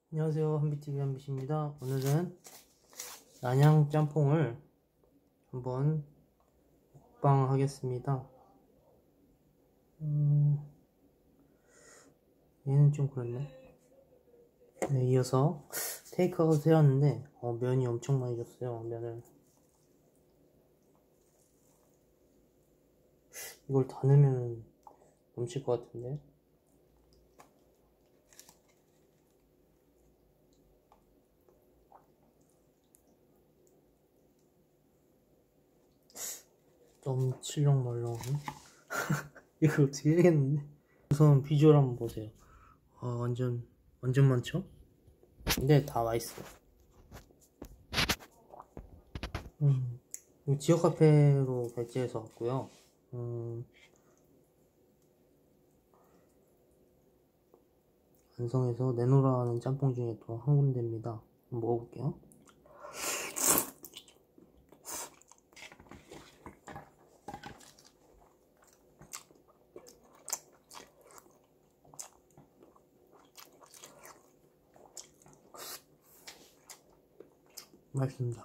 안녕하세요, 한비TV 한빛입니다. 오늘은 난양 짬뽕을 한번 먹방 하겠습니다. 얘는 좀 그렇네. 네, 이어서 테이크아웃 해왔는데 면이 엄청 많이 줬어요. 면을 이걸 다 넣으면 넘칠 것 같은데. 너무 칠렁말렁. 이걸 어떻게 해야겠는데. 우선 비주얼 한번 보세요. 완전 많죠? 근데 다 맛있어. 지역 카페로 결제해서 왔고요. 안성에서 내노라는 짬뽕 중에 또 한 군데입니다. 한번 먹어볼게요. 맛있습니다.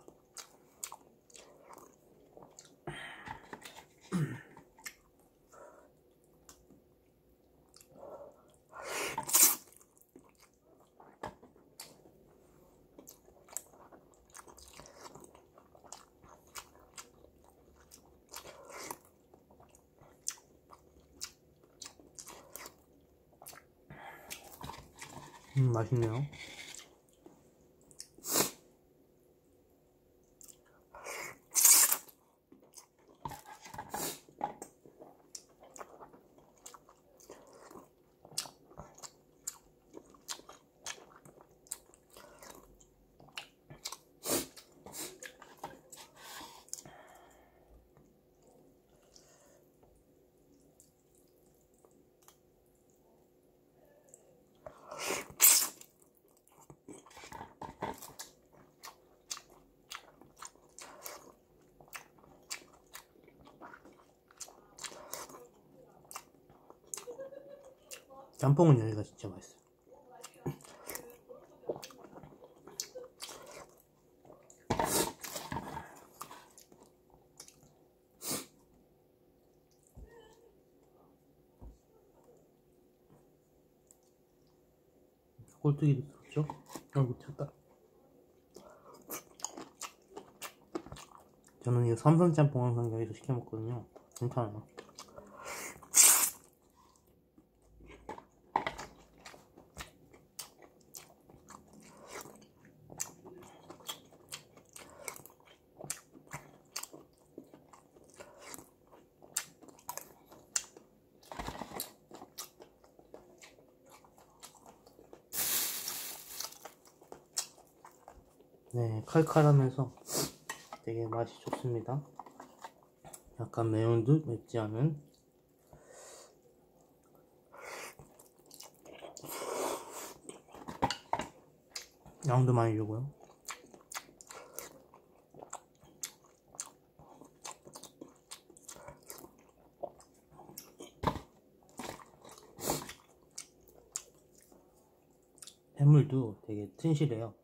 맛있네요. 짬뽕은 여기가 진짜 맛있어요. 꼴뚜기도 들었죠? 아이고 쳤다. 저는 이 삼선 짬뽕 항상 여기서 시켜 먹거든요. 괜찮아요. 네, 칼칼하면서 되게 맛이 좋습니다. 약간 매운 듯 맵지 않은. 양도 많이 주고요. 해물도 되게 튼실해요.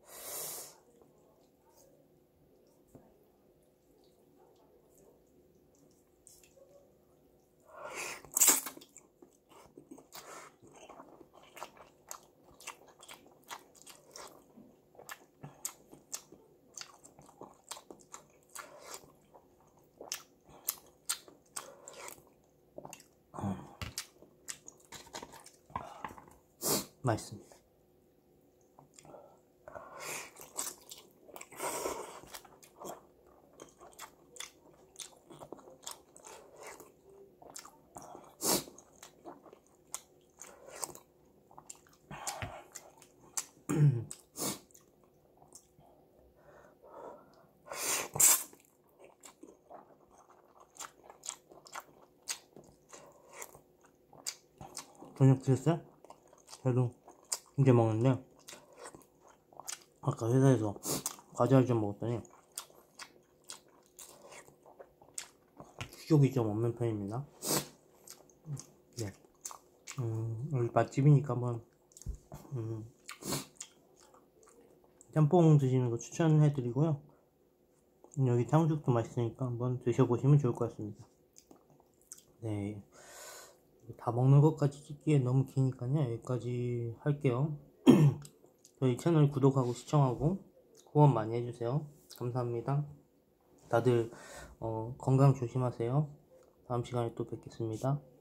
맛있습니다. 저녁 드셨어요? 저도 이제 먹는데 아까 회사에서 과자를 좀 먹었더니 식욕이 좀 없는 편입니다. 네. 여기 맛집이니까 한번 짬뽕 드시는 거 추천해드리고요. 여기 탕수육도 맛있으니까 한번 드셔보시면 좋을 것 같습니다. 네, 다 먹는 것까지 찍기에 너무 기니까요. 여기까지 할게요. 저희 채널 구독하고 시청하고 후원 많이 해주세요. 감사합니다. 다들 건강 조심하세요. 다음 시간에 또 뵙겠습니다.